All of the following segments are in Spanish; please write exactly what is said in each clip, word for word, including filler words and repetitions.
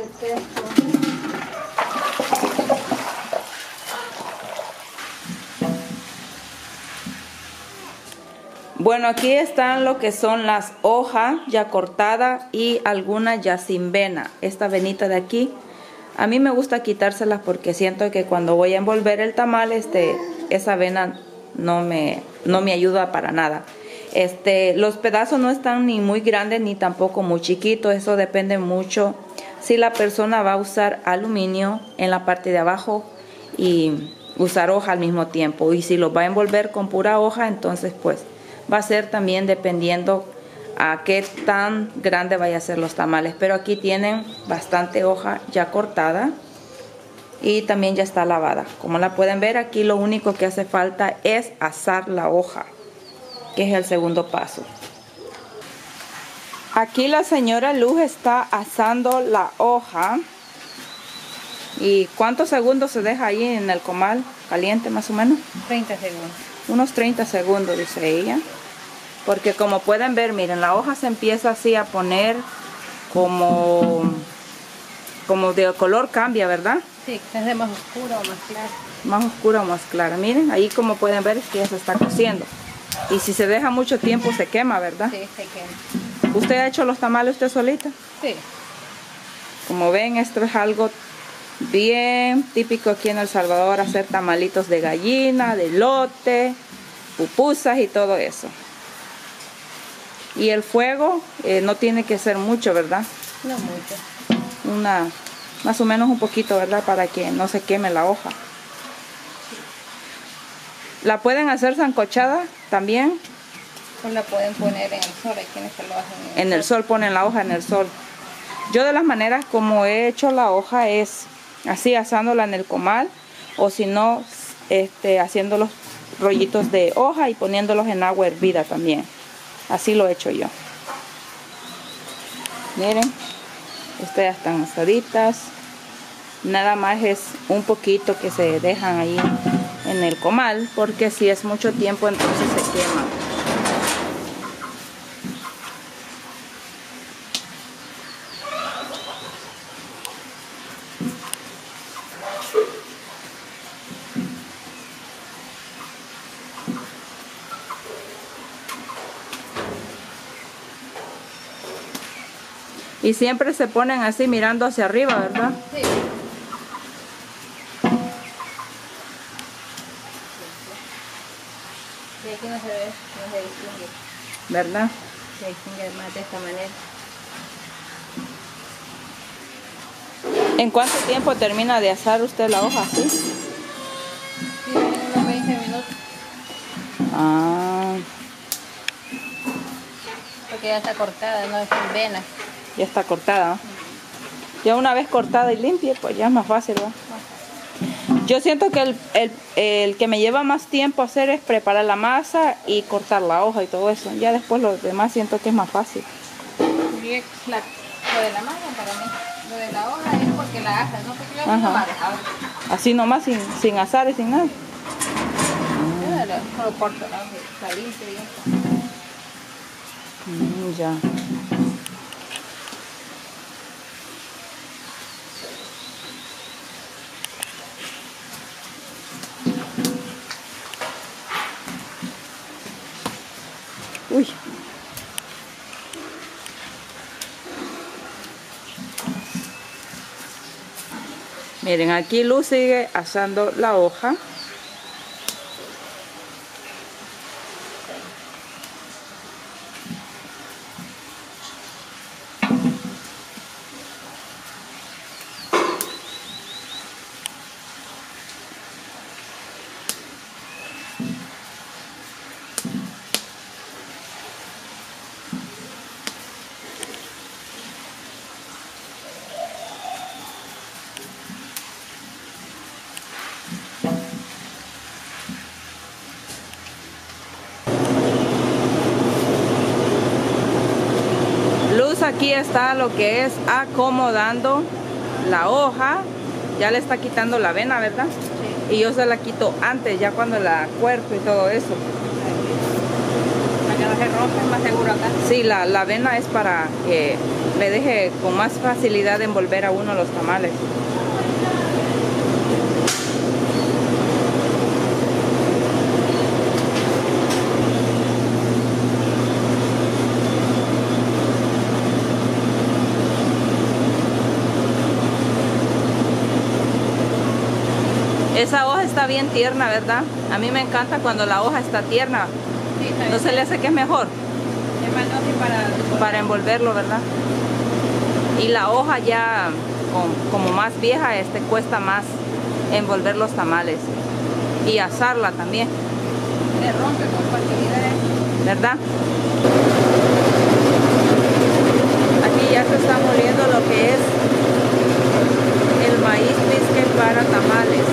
detesto. Bueno, aquí están lo que son las hojas ya cortadas y algunas ya sin vena. Esta venita de aquí, a mí me gusta quitárselas porque siento que cuando voy a envolver el tamal, este, esa vena no me, no me ayuda para nada. Este, los pedazos no están ni muy grandes ni tampoco muy chiquitos. Eso depende mucho si la persona va a usar aluminio en la parte de abajo y usar hoja al mismo tiempo. Y si lo va a envolver con pura hoja, entonces pues va a ser también dependiendo a qué tan grande vaya a ser los tamales. Pero aquí tienen bastante hoja ya cortada y también ya está lavada. Como la pueden ver, aquí lo único que hace falta es asar la hoja, que es el segundo paso. Aquí la señora Luz está asando la hoja. ¿Y cuántos segundos se deja ahí en el comal caliente más o menos? treinta segundos. Unos treinta segundos, dice ella. Porque como pueden ver, miren, la hoja se empieza así a poner como, como de color cambia, ¿verdad? Sí, se hace más oscura o más clara. Más oscura o más clara. Miren, ahí como pueden ver es que ya se está cociendo. Y si se deja mucho tiempo se quema, ¿verdad? Sí, se quema. ¿Usted ha hecho los tamales usted solita? Sí. Como ven, esto es algo bien típico aquí en El Salvador, hacer tamalitos de gallina, de elote, pupusas y todo eso. Y el fuego eh, no tiene que ser mucho, ¿verdad? No mucho. Una, más o menos un poquito, ¿verdad? Para que no se queme la hoja. ¿La pueden hacer sancochada también? Pues la pueden poner en el sol, hay quienes se lo hacen en el, En el sol, ponen la hoja en el sol. Yo de las maneras como he hecho la hoja es así, asándola en el comal, o si no, este, haciendo los rollitos de hoja y poniéndolos en agua hervida también. Así lo he hecho yo. Miren, estas ya están asaditas. Nada más es un poquito que se dejan ahí en el comal, porque si es mucho tiempo entonces se queman. Y siempre se ponen así mirando hacia arriba, ¿verdad? Sí. Y aquí no se ve, no se distingue. ¿Verdad? Se distingue más de esta manera. ¿En cuánto tiempo termina de asar usted la hoja así? Sí, en unos veinte minutos. Ah, Porque ya está cortada, no es sin venas. ya está cortada. Ya una vez cortada y limpia, pues ya es más fácil, ¿verdad? Yo siento que el, el, el que me lleva más tiempo hacer es preparar la masa y cortar la hoja y todo eso. Ya después lo demás siento que es más fácil. Y la, lo de la masa para mí, lo de la hoja es porque la asas, no porque la no va a dejar. Así nomás, sin, sin asar y sin nada. Yo solo corto la hoja, la limpio y ya está. Mm, ya. Uy. Miren, aquí Luz sigue asando la hoja. Aquí está lo que es acomodando la hoja. Ya le está quitando la vena, ¿verdad? Sí. Y yo se la quito antes, ya cuando la cuerpo y todo eso. Para que no se rompa, es más seguro acá. Sí, la, la vena es para que le deje con más facilidad de envolver a uno los tamales. Esa hoja está bien tierna, ¿verdad? A mí me encanta cuando la hoja está tierna. Sí, está bien. ¿No se le hace que es mejor? Es más fácil para... Para envolverlo, ¿verdad? Y la hoja ya con- como más vieja, este cuesta más envolver los tamales. Y asarla también, Se rompe con facilidad. ¿verdad? Aquí ya se está moliendo lo que es el maíz bisque para tamales.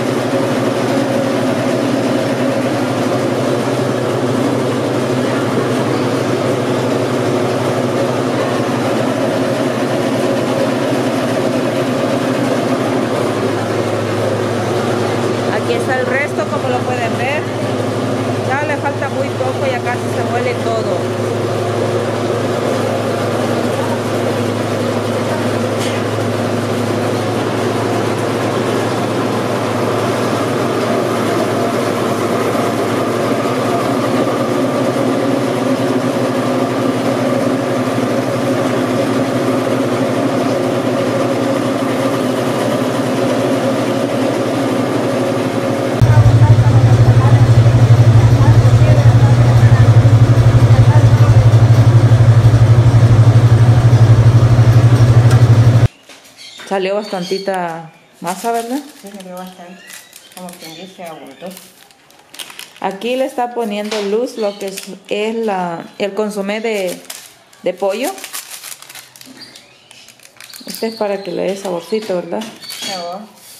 Aquí está el resto, como lo pueden ver. Ya le falta muy poco, ya casi se muele todo. Salió bastantita masa, ¿verdad? Sí, salió bastante. Como quien dice, abundó. Aquí le está poniendo luz lo que es, es la, el consomé de, de pollo. Este es para que le dé saborcito, ¿verdad? Sabor.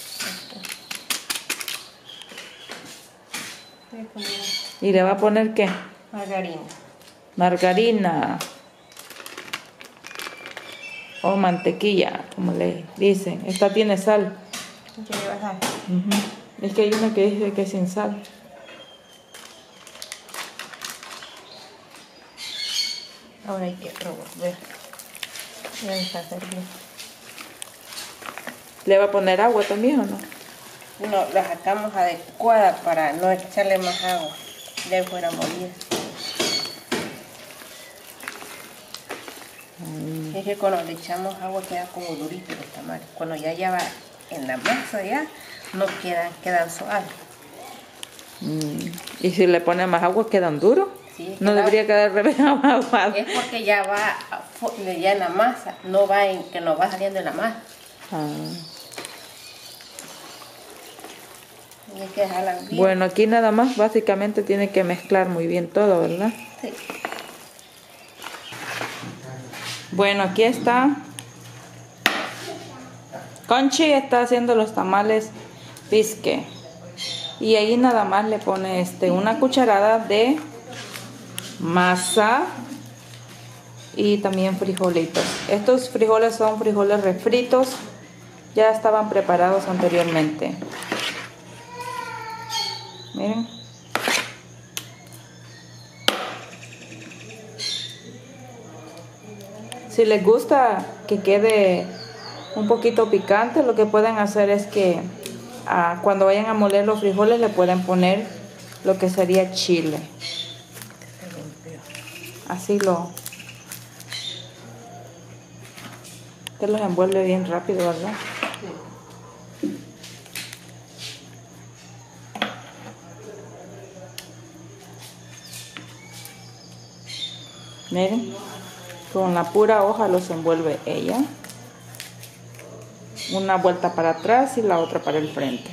¿Y le va a poner qué? Margarina. Margarina. O mantequilla, como le dicen. Esta tiene sal. ¿Qué le vas a hacer? Uh-huh. Es que hay una que dice que es sin sal. Ahora hay que revolver. Ya está servido. ¿Le va a poner agua también o no? No, la sacamos adecuada para no echarle más agua. De fuera molida. Mm. Es que cuando le echamos agua queda como durito los tamales. Cuando ya ya va en la masa ya, no quedan, quedan suaves. Mm. ¿Y si le pone más agua quedan duros? Sí, no queda, debería quedar revés aguado. Es porque ya va ya en la masa, no va en que no va saliendo en la masa. Ah. Y hay que dejarla bien. Bueno, aquí nada más básicamente tiene que mezclar muy bien todo, ¿verdad? Sí. Bueno, aquí está. Conchi está haciendo los tamales bisque. Y ahí nada más le pone este, una cucharada de masa y también frijolitos. Estos frijoles son frijoles refritos. Ya estaban preparados anteriormente. Miren. Si les gusta que quede un poquito picante, lo que pueden hacer es que ah, cuando vayan a moler los frijoles le pueden poner lo que sería chile. Así lo... Te los envuelve bien rápido, ¿verdad? Sí. Miren, con la pura hoja los envuelve ella. Una vuelta para atrás y la otra para el frente.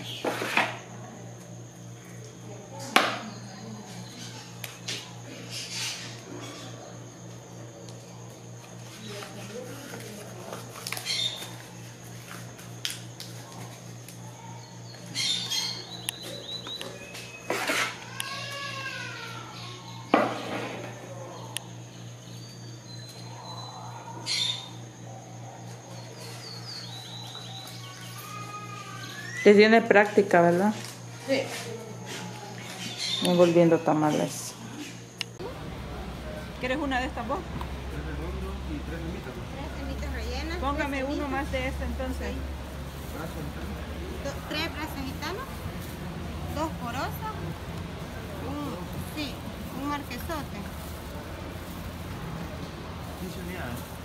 Que tiene práctica, ¿verdad? Sí. Envolviendo tamales. ¿Quieres una de estas vos? Tres redondos y tres limitas. Tres limitas. Póngame uno más de este entonces. Do- tres brazos gitanos, dos porosas, un, sí, un marquesote. quince unidades.